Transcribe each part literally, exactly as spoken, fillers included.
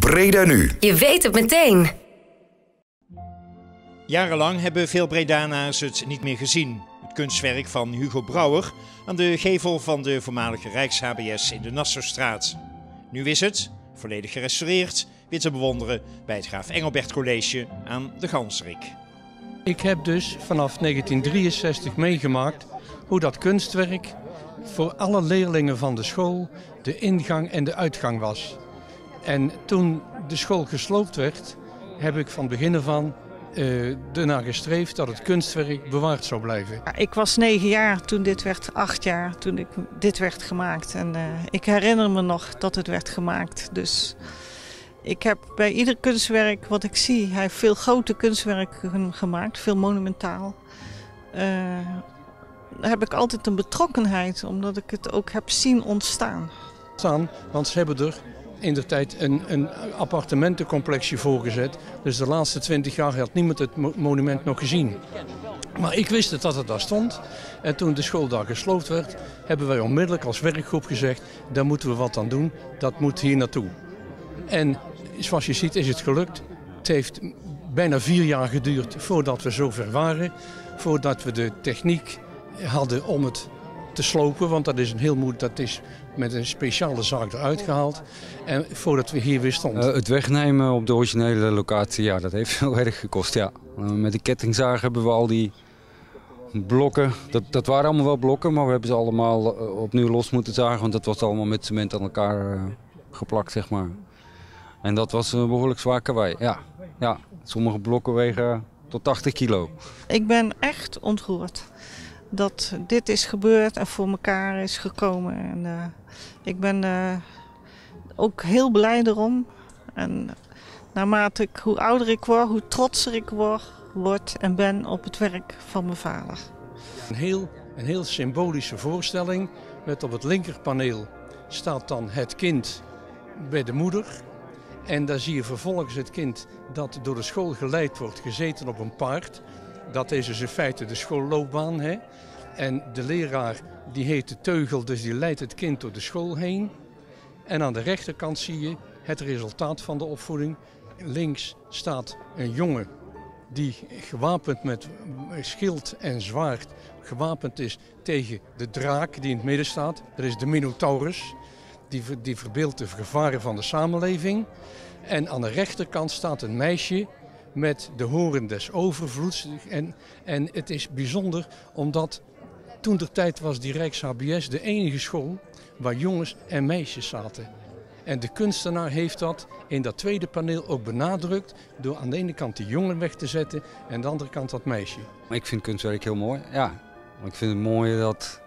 Breda Nu. Je weet het meteen. Jarenlang hebben veel Bredanaars het niet meer gezien. Het kunstwerk van Hugo Brouwer aan de gevel van de voormalige Rijks-H B S in de Nassaustraat. Nu is het, volledig gerestaureerd, weer te bewonderen bij het Graaf Engelbert College aan de Ganserik. Ik heb dus vanaf negentien drieënzestig meegemaakt hoe dat kunstwerk voor alle leerlingen van de school de ingang en de uitgang was. En toen de school gesloopt werd, heb ik van begin af aan uh, ernaar gestreefd dat het kunstwerk bewaard zou blijven. Ik was negen jaar toen dit werd, acht jaar toen ik, dit werd gemaakt. En uh, ik herinner me nog dat het werd gemaakt. Dus ik heb bij ieder kunstwerk wat ik zie, hij heeft veel grote kunstwerken gemaakt, veel monumentaal. Uh, daar heb ik altijd een betrokkenheid, omdat ik het ook heb zien ontstaan. Want ze hebben er indertijd een, een appartementencomplexje voorgezet. Dus de laatste twintig jaar had niemand het monument nog gezien. Maar ik wist het dat het daar stond. En toen de school daar gesloopt werd, hebben wij onmiddellijk als werkgroep gezegd, daar moeten we wat aan doen, dat moet hier naartoe. En zoals je ziet is het gelukt. Het heeft bijna vier jaar geduurd voordat we zover waren. Voordat we de techniek hadden om het te slopen, want dat is een heel moeilijk, dat is met een speciale zaak eruit gehaald. En voordat we hier weer stonden. Uh, het wegnemen op de originele locatie, ja, dat heeft heel erg gekost, ja. Uh, met de kettingzaag hebben we al die blokken, dat, dat waren allemaal wel blokken, maar we hebben ze allemaal uh, opnieuw los moeten zagen, want dat was allemaal met cement aan elkaar uh, geplakt, zeg maar. En dat was een behoorlijk zwaar karwei, ja. ja. Sommige blokken wegen tot tachtig kilo. Ik ben echt ontroerd dat dit is gebeurd en voor elkaar is gekomen. En, uh, ik ben uh, ook heel blij erom. En naarmate ik, hoe ouder ik word, hoe trotser ik word, word en ben op het werk van mijn vader. Een heel, een heel symbolische voorstelling. Met op het linkerpaneel staat dan het kind bij de moeder. En daar zie je vervolgens het kind dat door de school geleid wordt, gezeten op een paard. Dat is dus in feite de schoolloopbaan. Hè? En de leraar die heet de teugel, dus die leidt het kind door de school heen. En aan de rechterkant zie je het resultaat van de opvoeding. Links staat een jongen die gewapend met schild en zwaard gewapend is tegen de draak die in het midden staat. Dat is de Minotaurus, die, die verbeeldt de gevaren van de samenleving. En aan de rechterkant staat een meisje met de horen des overvloeds. En, en het is bijzonder omdat toen der tijd was die Rijks-H B S de enige school waar jongens en meisjes zaten. En de kunstenaar heeft dat in dat tweede paneel ook benadrukt door aan de ene kant die jongen weg te zetten en aan de andere kant dat meisje. Ik vind kunstwerk heel mooi, ja. Ik vind het mooi dat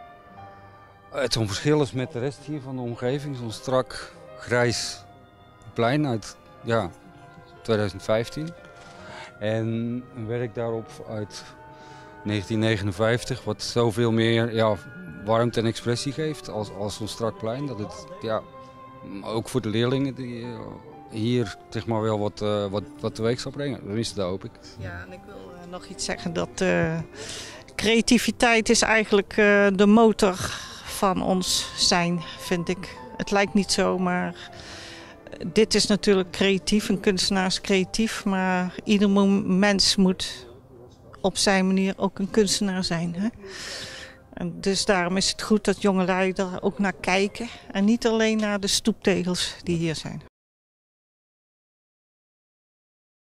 het zo'n verschil is met de rest hier van de omgeving. Zo'n strak grijs plein uit ja, twintig vijftien. En een werk daarop uit negentien negenenvijftig, wat zoveel meer ja, warmte en expressie geeft als, als zo'n strak plein. Dat het, ja, ook voor de leerlingen die uh, hier zeg maar, wel wat, uh, wat, wat teweeg zal brengen. Tenminste, dat hoop ik. Ja, en ik wil uh, nog iets zeggen dat uh, creativiteit is eigenlijk uh, de motor van ons zijn, vind ik. Het lijkt niet zo, maar dit is natuurlijk creatief, een kunstenaar is creatief, maar ieder mens moet op zijn manier ook een kunstenaar zijn. Hè? En dus daarom is het goed dat jongelui daar ook naar kijken en niet alleen naar de stoeptegels die hier zijn.